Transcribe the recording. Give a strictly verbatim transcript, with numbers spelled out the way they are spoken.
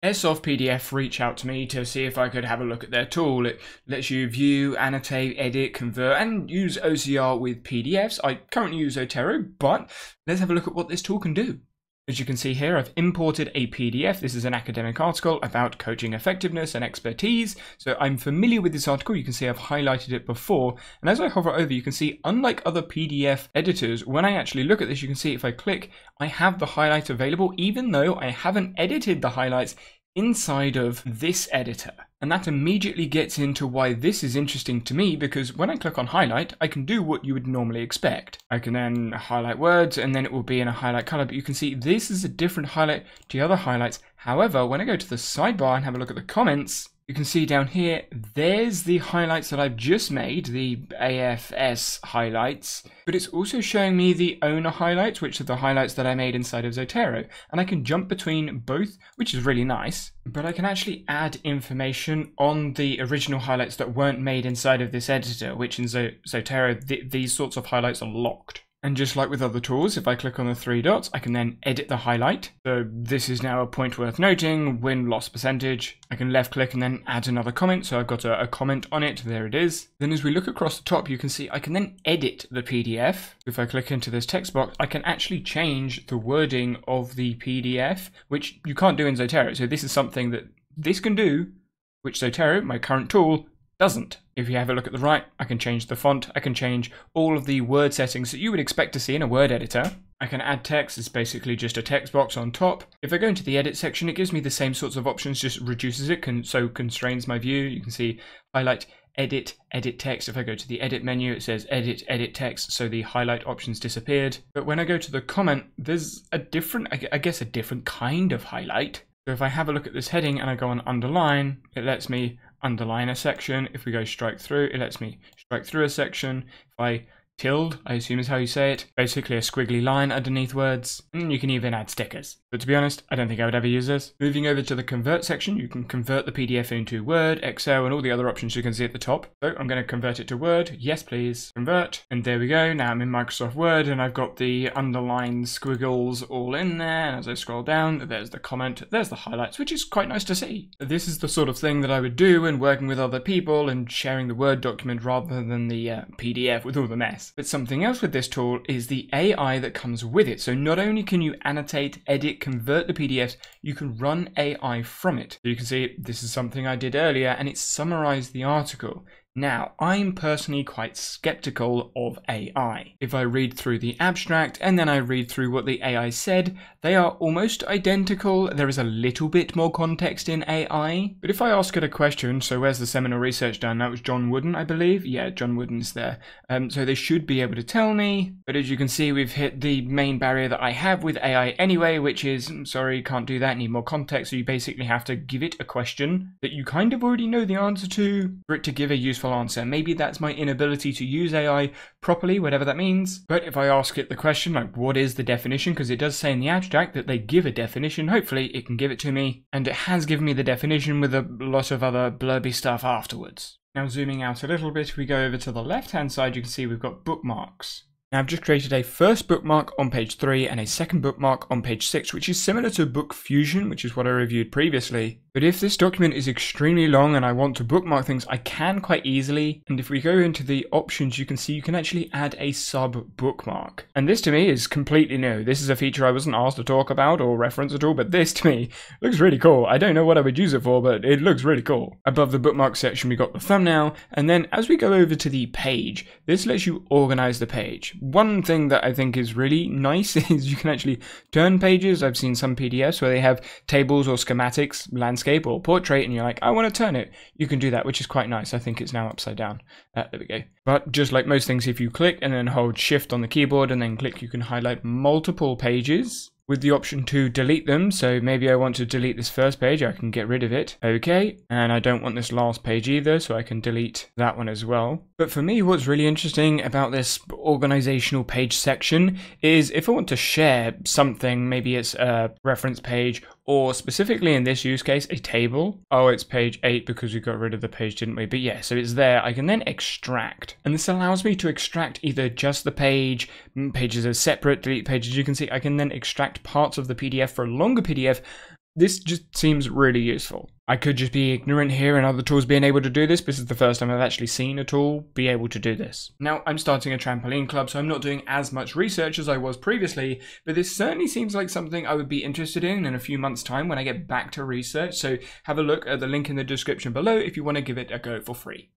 Afirstsoft P D F reached out to me to see if I could have a look at their tool. It lets you view, annotate, edit, convert, and use O C R with P D Fs. I currently use Zotero, but let's have a look at what this tool can do. As you can see here, I've imported a P D F. This is an academic article about coaching effectiveness and expertise. So I'm familiar with this article. You can see I've highlighted it before. And as I hover over, you can see, unlike other P D F editors, when I actually look at this, you can see if I click, I have the highlight available, even though I haven't edited the highlights inside of this editor. And that immediately gets into why this is interesting to me, because when I click on highlight, I can do what you would normally expect. I can then highlight words and then it will be in a highlight color, but you can see this is a different highlight to the other highlights. However, when I go to the sidebar and have a look at the comments, you can see down here, there's the highlights that I've just made, the A F S highlights, but it's also showing me the owner highlights, which are the highlights that I made inside of Zotero. And I can jump between both, which is really nice, but I can actually add information on the original highlights that weren't made inside of this editor, which in Zotero, th these sorts of highlights are locked. And just like with other tools, if I click on the three dots, I can then edit the highlight. So this is now a point worth noting, win-loss percentage. I can left click and then add another comment. So I've got a, a comment on it, there it is. Then as we look across the top, you can see I can then edit the P D F. If I click into this text box, I can actually change the wording of the P D F, which you can't do in Zotero. So this is something that this can do, which Zotero, my current tool, doesn't. If you have a look at the right, I can change the font, I can change all of the word settings that you would expect to see in a word editor. I can add text, it's basically just a text box on top. If I go into the edit section, it gives me the same sorts of options, just reduces it, can, so constrains my view. You can see highlight, edit, edit text. If I go to the edit menu, it says edit, edit text, so the highlight options disappeared. But when I go to the comment, there's a different, I guess a different kind of highlight. So if I have a look at this heading and I go on underline, it lets me underline a section. If we go strike through, it lets me strike through a section. If I tilde, I assume is how you say it, basically a squiggly line underneath words, and you can even add stickers. But to be honest, I don't think I would ever use this. Moving over to the convert section, you can convert the P D F into Word, Excel, and all the other options you can see at the top. So I'm going to convert it to Word. Yes, please. Convert. And there we go. Now I'm in Microsoft Word and I've got the underlined squiggles all in there. And as I scroll down, there's the comment, there's the highlights, which is quite nice to see. This is the sort of thing that I would do when working with other people and sharing the Word document rather than the uh, P D F with all the mess. But something else with this tool is the A I that comes with it. So not only can you annotate, edit, convert the P D Fs, you can run A I from it. So you can see this is something I did earlier and it summarized the article. Now, I'm personally quite skeptical of A I. If I read through the abstract and then I read through what the A I said, they are almost identical. There is a little bit more context in A I. But if I ask it a question, so where's the seminal research done? That was John Wooden, I believe. Yeah, John Wooden's there. Um, so they should be able to tell me. But as you can see, we've hit the main barrier that I have with A I anyway, which is, I'm sorry, can't do that, need more context. So you basically have to give it a question that you kind of already know the answer to for it to give a useful answer. Maybe that's my inability to use A I properly, whatever that means. But if I ask it the question, like what is the definition, because it does say in the abstract that they give a definition, hopefully it can give it to me. And it has given me the definition with a lot of other blurby stuff afterwards. Now zooming out a little bit, we go over to the left hand side, you can see we've got bookmarks. Now I've just created a first bookmark on page three and a second bookmark on page six, which is similar to Book Fusion, which is what I reviewed previously. But if this document is extremely long and I want to bookmark things, I can quite easily. And if we go into the options, you can see you can actually add a sub bookmark. And this to me is completely new. This is a feature I wasn't asked to talk about or reference at all, but this to me looks really cool. I don't know what I would use it for, but it looks really cool. Above the bookmark section, we got the thumbnail. And then as we go over to the page, this lets you organize the page. One thing that I think is really nice is you can actually turn pages. I've seen some P D Fs where they have tables or schematics, landscape or portrait, and you're like, I want to turn it. You can do that, which is quite nice. I think it's now upside down. Uh, there we go. But just like most things, if you click and then hold shift on the keyboard and then click, you can highlight multiple pages with the option to delete them. So maybe I want to delete this first page, I can get rid of it. Okay, and I don't want this last page either, so I can delete that one as well. But for me, what's really interesting about this organizational page section is if I want to share something, maybe it's a reference page, or specifically in this use case, a table. Oh, it's page eight because we got rid of the page, didn't we? But yeah, so it's there. I can then extract. And this allows me to extract either just the page, pages are separate, delete pages. You can see I can then extract parts of the P D F for a longer P D F, this just seems really useful. I could just be ignorant here in other tools being able to do this, but this is the first time I've actually seen a tool be able to do this. Now, I'm starting a trampoline club, so I'm not doing as much research as I was previously, but this certainly seems like something I would be interested in in a few months' time when I get back to research, so have a look at the link in the description below if you want to give it a go for free.